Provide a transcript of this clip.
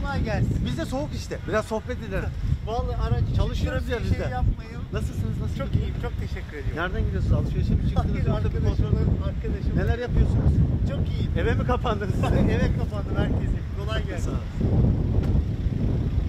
Kolay gelsin. Biz de soğuk işte. Biraz sohbet edelim. Vallahi aracı Çalışıyoruz ya biz de. şey yapmayın. Nasılsınız? Nasıl Çok gidiyor? iyiyim. Çok teşekkür ediyorum. Nereden gidiyorsunuz? Alışverişe mi çıktınız? Hayır, Yoksa bir kontrol? arkadaşım. Neler yapıyorsunuz? Çok iyiyim. Eve mi kapandınız? Eve kapandım herkese. Kolay gelsin. Sağ olun.